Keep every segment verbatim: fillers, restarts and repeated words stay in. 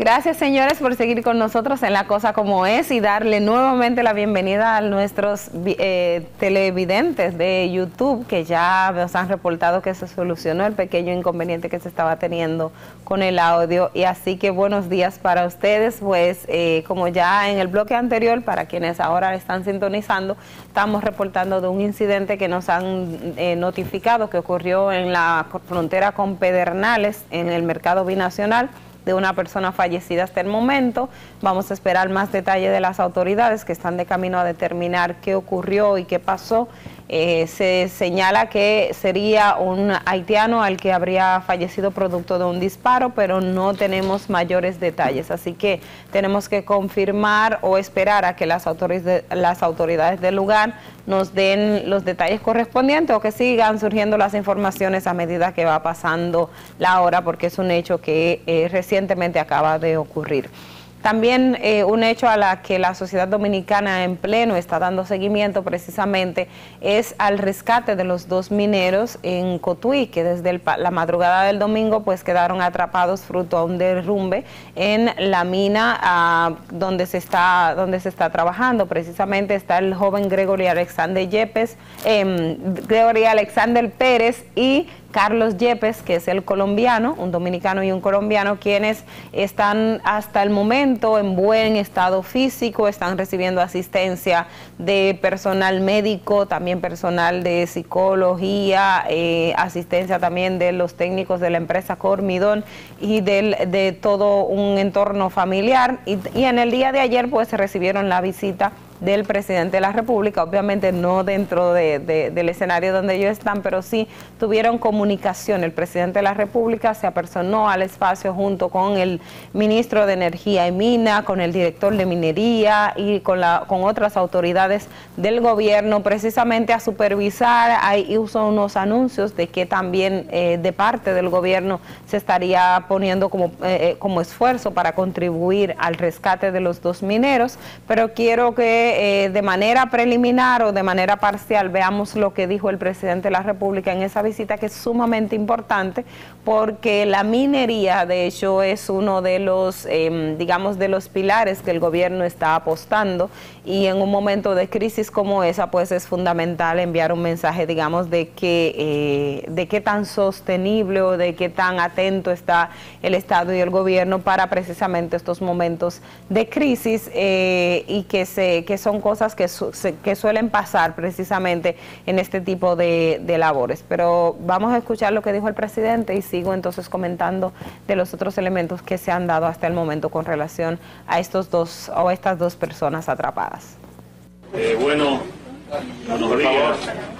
Gracias, señores, por seguir con nosotros en La Cosa Como Es y darle nuevamente la bienvenida a nuestros eh, televidentes de YouTube, que ya nos han reportado que se solucionó el pequeño inconveniente que se estaba teniendo con el audio. Y así que buenos días para ustedes, pues eh, como ya en el bloque anterior, para quienes ahora están sintonizando, estamos reportando de un incidente que nos han eh, notificado que ocurrió en la frontera con Pedernales, en el mercado binacional, de una persona fallecida hasta el momento. Vamos a esperar más detalles de las autoridades que están de camino a determinar qué ocurrió y qué pasó. Eh, se señala que sería un haitiano al que habría fallecido producto de un disparo, pero no tenemos mayores detalles, así que tenemos que confirmar o esperar a que las autoridades, las autoridades del lugar nos den los detalles correspondientes o que sigan surgiendo las informaciones a medida que va pasando la hora, porque es un hecho que eh, recientemente acaba de ocurrir. También eh, un hecho a la que la sociedad dominicana en pleno está dando seguimiento precisamente es al rescate de los dos mineros en Cotuí, que desde el, la madrugada del domingo pues quedaron atrapados fruto a un derrumbe en la mina ah, donde se está donde se está trabajando. Precisamente está el joven Gregory Alexander Yepes, eh, Gregory Alexander Pérez y Carlos Yepes, que es el colombiano, un dominicano y un colombiano, quienes están hasta el momento en buen estado físico, están recibiendo asistencia de personal médico, también personal de psicología, eh, asistencia también de los técnicos de la empresa Cormidón y del, de todo un entorno familiar. Y, y en el día de ayer pues se recibieron la visita del presidente de la República, obviamente no dentro de, de, del escenario donde ellos están, pero sí tuvieron comunicación. El presidente de la República se apersonó al espacio junto con el ministro de Energía y Mina, con el director de Minería y con, la, con otras autoridades del gobierno, precisamente a supervisar. Ahí usó unos anuncios de que también eh, de parte del gobierno se estaría poniendo como, eh, como esfuerzo para contribuir al rescate de los dos mineros, pero quiero que Eh, de manera preliminar o de manera parcial veamos lo que dijo el presidente de la República en esa visita, que es sumamente importante porque la minería de hecho es uno de los eh, digamos de los pilares que el gobierno está apostando, y en un momento de crisis como esa pues es fundamental enviar un mensaje, digamos, de que eh, de qué tan sostenible o de qué tan atento está el Estado y el gobierno para precisamente estos momentos de crisis eh, y que se que son cosas que, su, que suelen pasar precisamente en este tipo de, de labores. Pero vamos a escuchar lo que dijo el presidente y sigo entonces comentando de los otros elementos que se han dado hasta el momento con relación a estos dos o estas dos personas atrapadas. Eh, bueno, buenos días.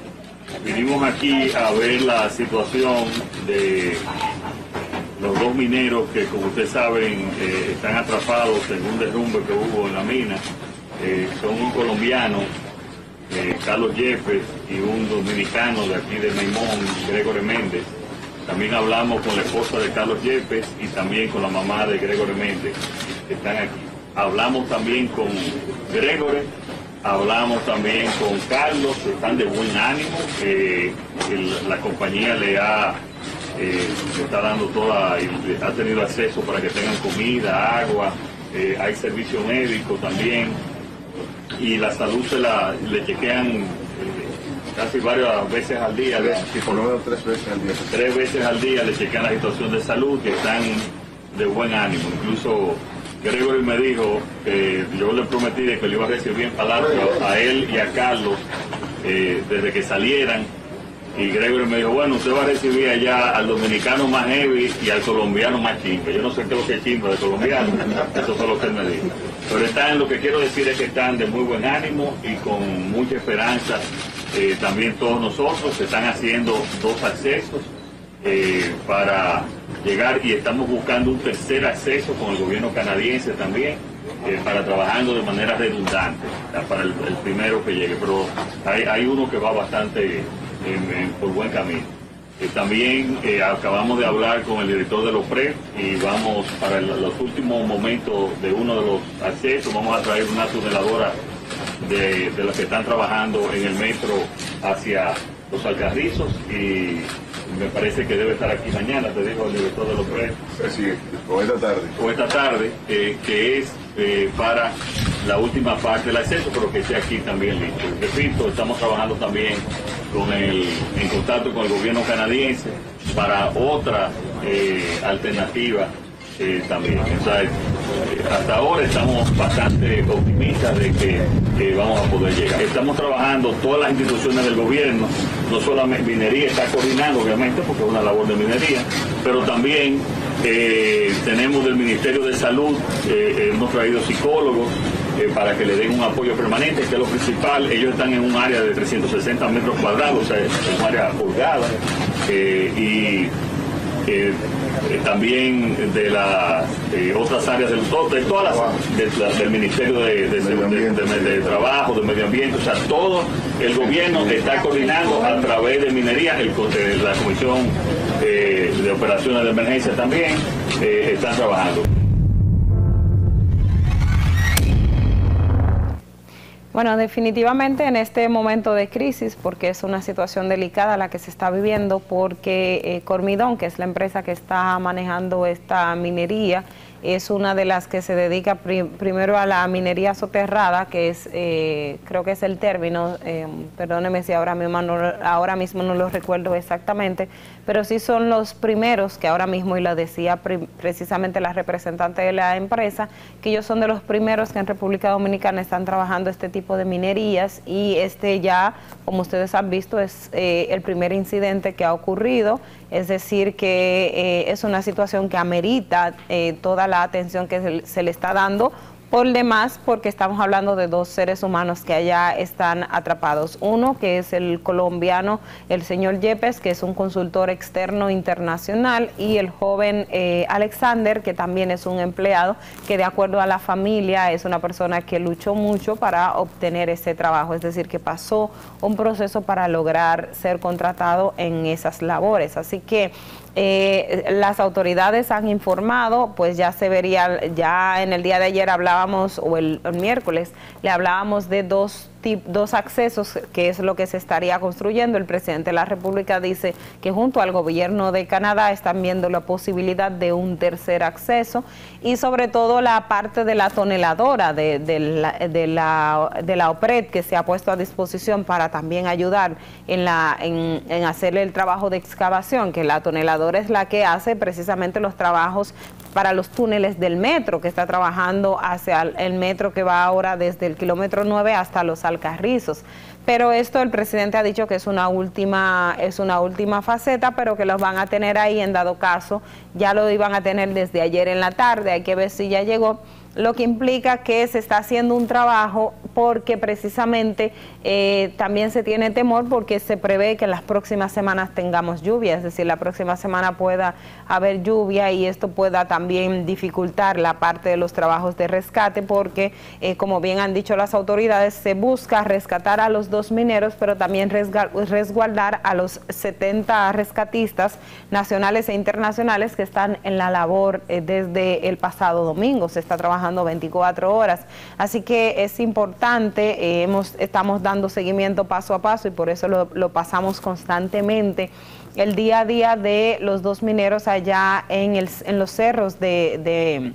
Vinimos aquí a ver la situación de los dos mineros que, como ustedes saben, eh, están atrapados en un derrumbe que hubo en la mina. Eh, son un colombiano, eh, Carlos Yepes, y un dominicano de aquí de Maimón, Gregory Méndez. También hablamos con la esposa de Carlos Yepes y también con la mamá de Gregory Méndez, que están aquí. Hablamos también con Gregory, hablamos también con Carlos, que están de buen ánimo. Eh, el, la compañía le ha eh, le está dando toda, y ha tenido acceso para que tengan comida, agua, eh, hay servicio médico también. Y la salud se la le chequean eh, casi varias veces al día, sí, por lo menos tres veces al día. Tres veces al día le chequean la situación de salud, que están de buen ánimo. Incluso Gregory me dijo que yo le prometí de que le iba a recibir en Palacio a él y a Carlos eh, desde que salieran. Y Gregory me dijo, bueno, usted va a recibir allá al dominicano más heavy y al colombiano más chimba. Yo no sé qué es lo que es chimba de colombiano, eso fue lo que él me dijo. Pero están, lo que quiero decir es que están de muy buen ánimo y con mucha esperanza. Eh, también todos nosotros se están haciendo dos accesos eh, para llegar, y estamos buscando un tercer acceso con el gobierno canadiense también, eh, para trabajando de manera redundante, para el, el primero que llegue. Pero hay, hay uno que va bastante En, en, por buen camino. Eh, también eh, acabamos de hablar con el director de los P R E y vamos para el, los últimos momentos de uno de los accesos, vamos a traer una tuneladora de, de los que están trabajando en el metro hacia los Alcarrizos, y me parece que debe estar aquí mañana, te digo, el director de los precios. Sí, o esta tarde. O esta tarde, eh, que es eh, para la última parte del acceso, pero que esté aquí también listo. Repito, estamos trabajando también con el, en contacto con el gobierno canadiense para otra eh, alternativa eh, también. O sea, eh, hasta ahora estamos bastante optimistas de que eh, vamos a poder llegar. Estamos trabajando todas las instituciones del gobierno, no solamente minería está coordinando obviamente porque es una labor de minería, pero también eh, tenemos del Ministerio de Salud, eh, hemos traído psicólogos eh, para que le den un apoyo permanente, que es lo principal. Ellos están en un área de trescientos sesenta metros cuadrados, o sea, es un área holgada, eh, y eh, eh, también de las eh, otras áreas del todo, de todas las de, la, del Ministerio de, de, de, de, de, de Trabajo, de Medio Ambiente, o sea, todo el gobierno está coordinando a través de minería, el, de la Comisión eh, de Operaciones de Emergencia también eh, están trabajando. Bueno, definitivamente en este momento de crisis, porque es una situación delicada la que se está viviendo, porque eh, Cormidón, que es la empresa que está manejando esta minería, es una de las que se dedica prim primero a la minería soterrada, que es, eh, creo que es el término, eh, perdóneme si ahora mismo, no, ahora mismo no lo recuerdo exactamente, pero sí son los primeros que ahora mismo, y lo decía precisamente la representante de la empresa, que ellos son de los primeros que en República Dominicana están trabajando este tipo de minerías, y este ya, como ustedes han visto, es eh, el primer incidente que ha ocurrido. Es decir, que eh, es una situación que amerita eh, toda la atención que se, se le está dando por demás, porque estamos hablando de dos seres humanos que allá están atrapados. Uno, que es el colombiano, el señor Yepes, que es un consultor externo internacional, y el joven eh, Alexander, que también es un empleado, que de acuerdo a la familia es una persona que luchó mucho para obtener ese trabajo, es decir, que pasó un proceso para lograr ser contratado en esas labores. Así que Eh, las autoridades han informado, pues ya se vería, ya en el día de ayer hablábamos, o el, el miércoles, le hablábamos de dos dos accesos, que es lo que se estaría construyendo. El presidente de la República dice que junto al gobierno de Canadá están viendo la posibilidad de un tercer acceso, y sobre todo la parte de la toneladora de, de, la, de, la, de la OPRED, que se ha puesto a disposición para también ayudar en, la, en, en hacer el trabajo de excavación, que la toneladora es la que hace precisamente los trabajos para los túneles del metro, que está trabajando hacia el metro que va ahora desde el kilómetro nueve hasta los Alcarrizos. Pero esto el presidente ha dicho que es una última, es una última faceta, pero que los van a tener ahí en dado caso. Ya lo iban a tener desde ayer en la tarde, hay que ver si ya llegó, lo que implica que se está haciendo un trabajo, porque precisamente eh, también se tiene temor porque se prevé que en las próximas semanas tengamos lluvia, es decir, la próxima semana pueda haber lluvia, y esto pueda también dificultar la parte de los trabajos de rescate, porque eh, como bien han dicho las autoridades, se busca rescatar a los dos mineros, pero también resguardar a los setenta rescatistas nacionales e internacionales que están en la labor eh, desde el pasado domingo. Se está trabajando veinticuatro horas, así que es importante, eh, hemos, estamos dando seguimiento paso a paso, y por eso lo, lo pasamos constantemente, el día a día de los dos mineros allá en, el, en los cerros de, de,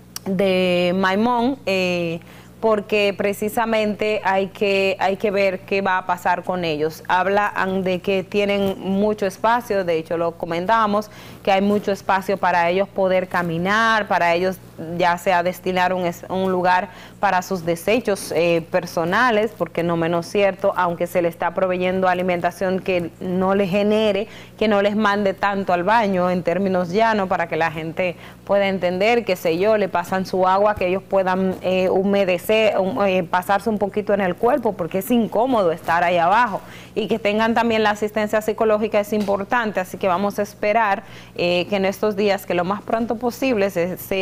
de Maimón, eh, porque precisamente hay que, hay que ver qué va a pasar con ellos. Hablan de que tienen mucho espacio, de hecho lo comentábamos, que hay mucho espacio para ellos poder caminar, para ellos ya sea destinar un, un lugar para sus desechos eh, personales, porque no menos cierto, aunque se le está proveyendo alimentación que no les genere, que no les mande tanto al baño, en términos llanos, para que la gente pueda entender, qué sé yo, le pasan su agua, que ellos puedan eh, humedecer, um, eh, pasarse un poquito en el cuerpo, porque es incómodo estar ahí abajo, y que tengan también la asistencia psicológica es importante. Así que vamos a esperar eh, que en estos días, que lo más pronto posible, se, se, en un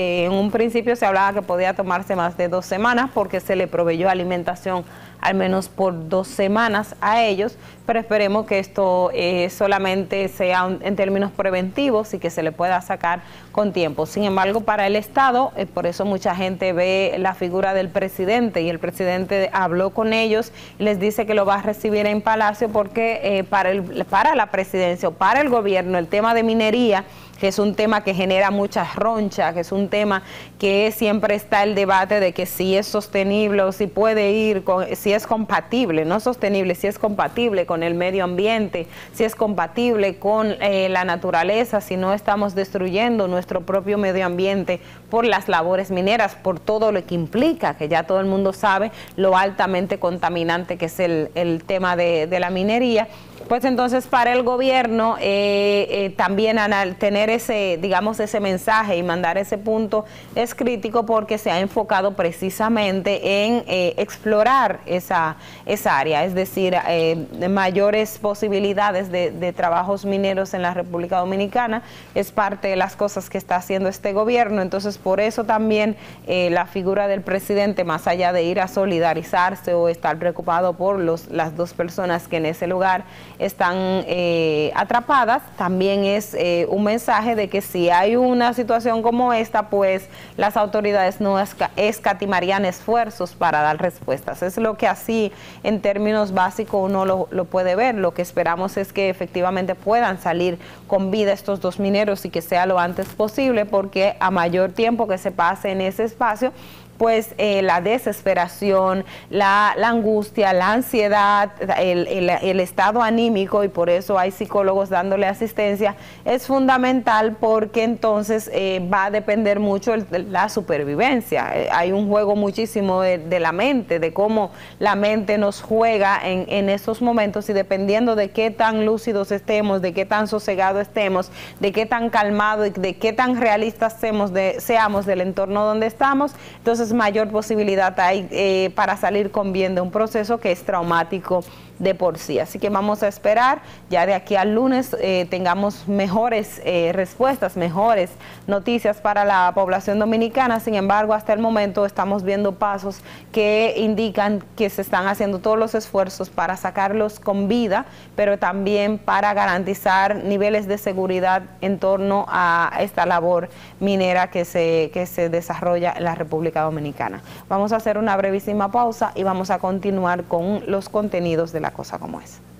un principio se hablaba que podía tomarse más de dos semanas porque se le proveyó alimentación al menos por dos semanas a ellos, pero esperemos que esto eh, solamente sea un, en términos preventivos y que se le pueda sacar con tiempo. Sin embargo, para el Estado, eh, por eso mucha gente ve la figura del presidente, y el presidente habló con ellos y les dice que lo va a recibir en Palacio porque eh, para, el, para la presidencia o para el gobierno el tema de minería, que es un tema que genera muchas ronchas, que es un tema que siempre está el debate de que si es sostenible o si puede ir, con, si es compatible, no sostenible, si es compatible con el medio ambiente, si es compatible con eh, la naturaleza, si no estamos destruyendo nuestro propio medio ambiente por las labores mineras, por todo lo que implica, que ya todo el mundo sabe lo altamente contaminante que es el, el tema de, de la minería. Pues entonces para el gobierno eh, eh, también al tener ese, digamos, ese mensaje y mandar ese punto es crítico porque se ha enfocado precisamente en eh, explorar esa, esa área, es decir, eh, mayores posibilidades de, de trabajos mineros en la República Dominicana, es parte de las cosas que está haciendo este gobierno. Entonces por eso también eh, la figura del presidente, más allá de ir a solidarizarse o estar preocupado por los, las dos personas que en ese lugar están eh, atrapadas, también es eh, un mensaje de que si hay una situación como esta, pues las autoridades no esca escatimarían esfuerzos para dar respuestas. Es lo que así en términos básicos uno lo, lo puede ver. Lo que esperamos es que efectivamente puedan salir con vida estos dos mineros y que sea lo antes posible, porque a mayor tiempo que se pase en ese espacio, pues eh, la desesperación, la, la angustia, la ansiedad, el, el, el estado anímico, y por eso hay psicólogos dándole asistencia, es fundamental porque entonces eh, va a depender mucho de la supervivencia. Eh, hay un juego muchísimo de, de la mente, de cómo la mente nos juega en, en esos momentos, y dependiendo de qué tan lúcidos estemos, de qué tan sosegados estemos, de qué tan calmados, de qué tan realistas seamos, de, seamos del entorno donde estamos, entonces mayor posibilidad hay eh, para salir con bien de un proceso que es traumático de por sí. Así que vamos a esperar, ya de aquí al lunes eh, tengamos mejores eh, respuestas, mejores noticias para la población dominicana. Sin embargo, hasta el momento estamos viendo pasos que indican que se están haciendo todos los esfuerzos para sacarlos con vida, pero también para garantizar niveles de seguridad en torno a esta labor minera que se, que se desarrolla en la República Dominicana. Vamos a hacer una brevísima pausa y vamos a continuar con los contenidos de la cosa como es.